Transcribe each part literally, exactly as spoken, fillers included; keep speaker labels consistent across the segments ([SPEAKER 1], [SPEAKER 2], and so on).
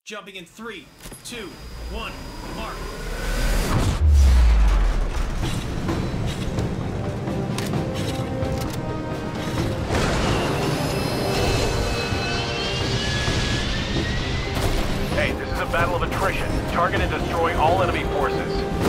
[SPEAKER 1] Jumping in three, two, one, mark.
[SPEAKER 2] Hey, this is a battle of attrition. Target and destroy all enemy forces.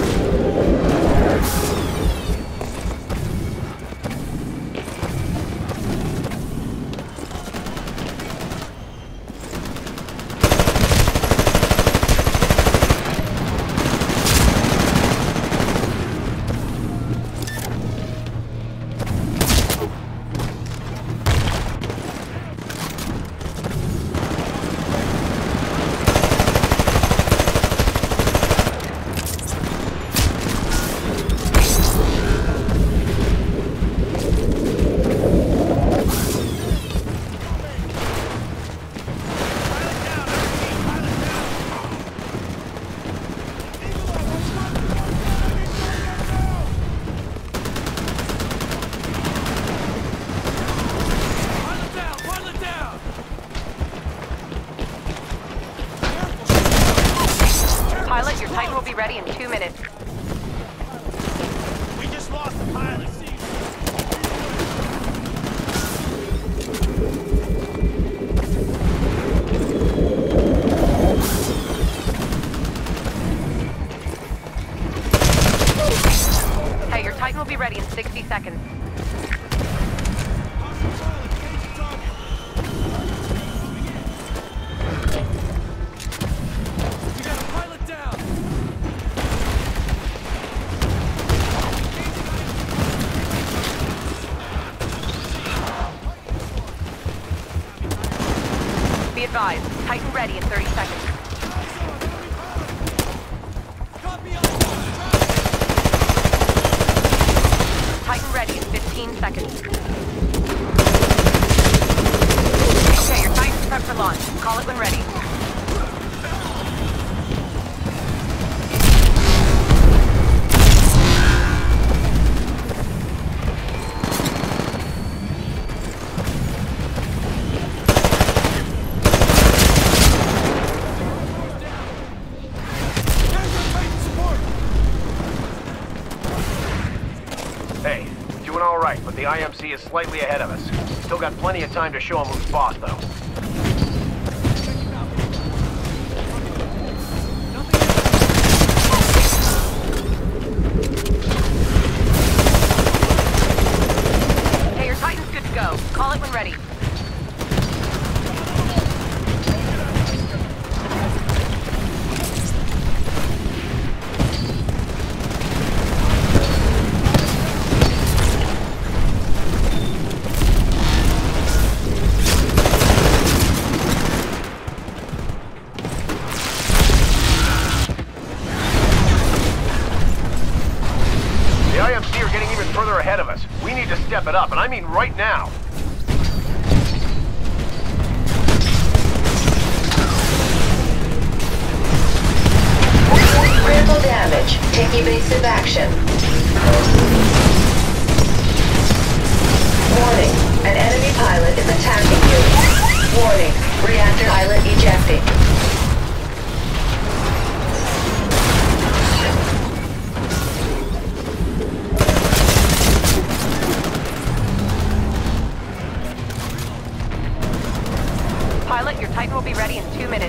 [SPEAKER 3] Pilot, your Titan will be ready in two minutes.
[SPEAKER 1] We just lost the pilot.
[SPEAKER 3] Hey, your Titan will be ready in sixty seconds. Be advised, Titan ready in thirty seconds. Titan ready in fifteen seconds. Okay, your Titan's prepped for launch. Call it when ready.
[SPEAKER 2] Hey, doing all right, but the I M C is slightly ahead of us. Still got plenty of time to show him who's boss, though.
[SPEAKER 3] Hey, your Titan's good to go. Call it when ready.
[SPEAKER 2] The I M C are getting even further ahead of us. We need to step it up, and I mean right now.
[SPEAKER 4] Critical damage. Take evasive action. Warning. An enemy pilot is attacking you. Warning. Reactor pilot ejecting.
[SPEAKER 3] Pilot, your Titan will be ready in two minutes.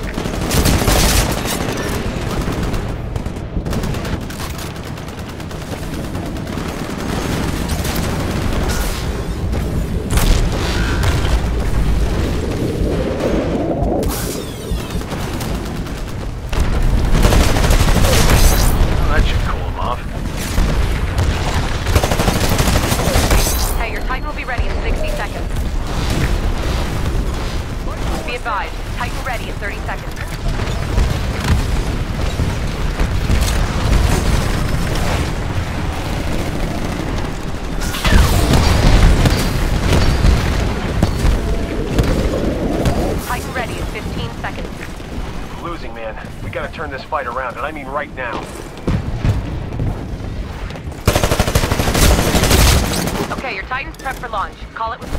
[SPEAKER 2] That should cool him off.
[SPEAKER 3] Hey, your Titan will be ready in sixty seconds. Be advised, Titan ready in thirty seconds. Titan ready in fifteen seconds.
[SPEAKER 2] We're losing, man. We gotta turn this fight around, and I mean right now.
[SPEAKER 3] Okay, your Titan's prepped for launch. Call it with...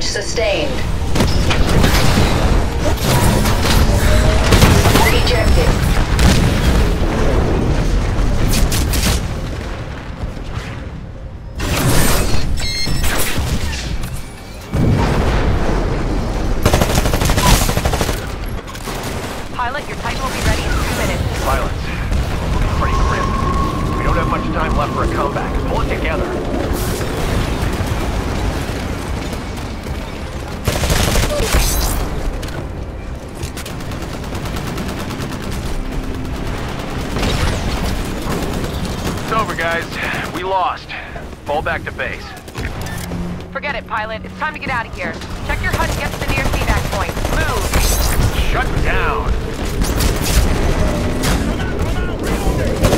[SPEAKER 4] Damage sustained. Ejected.
[SPEAKER 3] Pilot, your Titan will be ready in two minutes.
[SPEAKER 2] Pilots, looking pretty grim. We don't have much time left for a comeback. Pull it together. It's over, guys. We lost. Fall back to base.
[SPEAKER 3] Forget it, pilot. It's time to get out of here. Check your H U D and get to the nearest evac point. Move!
[SPEAKER 2] Shut down.